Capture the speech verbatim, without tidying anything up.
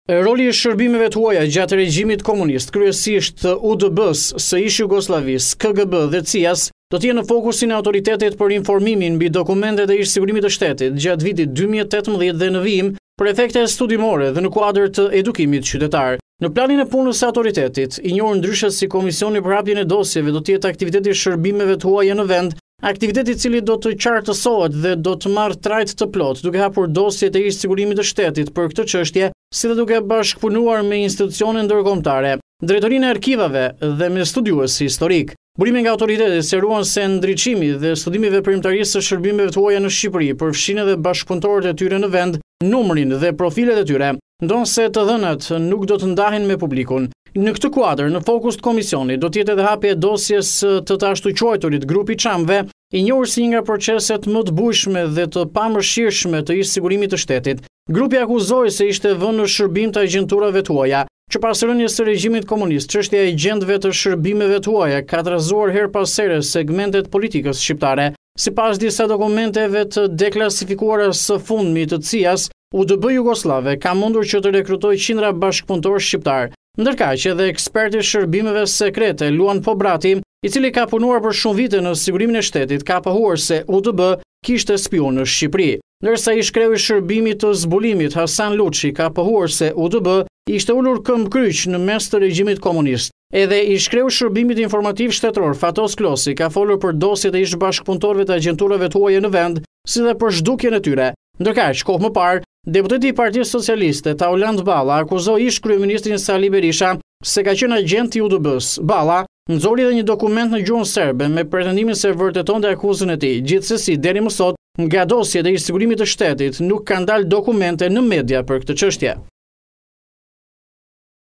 Roli i shërbimeve të huaja gjatë regjimit komunist, kryesisht U D B-s së ish Jugosllavisë, K G B dhe C I A-s, do të jenë në fokusin e autoritetit për informimin mbi dokumentet e ish sigurimit të shtetit gjatë vitit dy mijë e tetëmbëdhjetë dhe në vijim për efekte studimore dhe në kuadër të edukimit qytetar. Në planin e punës së autoritetit, i njohur ndryshe si Komisioni për hapjen e dosjeve, do të jetë aktiviteti i shërbimeve të huaja në vend, aktiviteti i cili do të qartësohet dhe do të marrë trajt të plot, duke hapur dosjet e ish sigurimit të shtetit për këtë çështje, si dhe duke bashkëpunuar me institucione ndërkombëtare, drejtorinë e arkivave dhe me studiues historik. Burime nga autoritetet sqaruan se ndriçimi dhe studimi i veprimtarisë së shërbimeve të huaja në Shqipëri përfshin edhe bashkëpunëtorët e tyre në vend, numrin dhe profilet e tyre, ndonse të dhënat nuk do të ndahen me publikun. Në këtë kuadër, në fokus të komisionit do të jetë edhe hapja e dosjes të të ashtu quajturit grupi Çamve, i njohur si një nga proceset më të bujshme dhe të pamërshirshme të ish sigurimit të shtetit. Grupi akuzoi se ishte vënë në shërbim të agjenturave të huaja, që pas rënies së regjimit komunist, çështja e agjentëve të shërbimeve të huaja ka trazuar her pas here segmentet politikës shqiptare. Sipas disa dokumenteve të deklasifikuara së fundmi të C I A-s, U D B Jugoslave ka mundur që të rekrutojë qindra bashkëpunëtorë shqiptar. Ndërkaq edhe eksperti i shërbimeve sekrete Luan Pobrati, i cili ka punuar për shumë vite në sigurimin e shtetit, ka pohuar se U D B kishte spion në Shqipëri. Ndërsa ish kreu i shërbimit të zbulimit Hasan Luçi ka pohuar se U D B ishte ulur këmbë kryq në mes të regjimit komunist. Edhe ish kreu i shërbimit informativ shtetëror Fatos Klosi ka folur për dosjet e ish bashkëpunëtorëve të agjenturave të huaja në vend, si dhe për zhdukjen e tyre. Ndërkaq, kohë më parë, deputeti i Partisë Socialiste Tauland Balla akuzoi ish kryeministrin Sali Berisha se ka qenë agent i U D B-s. Balla nxori edhe një dokument në gjuhën serbe me pretendimin se vërtetonte akuzën e tij. Gjithsesi, deri më sot, nga dosjet e ish sigurimit të shtetit nuk kanë dalë dokumente në media për këtë çështje.